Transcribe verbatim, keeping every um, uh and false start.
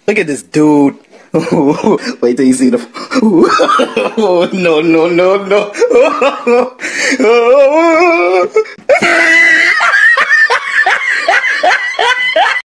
Look at this dude. Wait till you see the. No, no, no, no.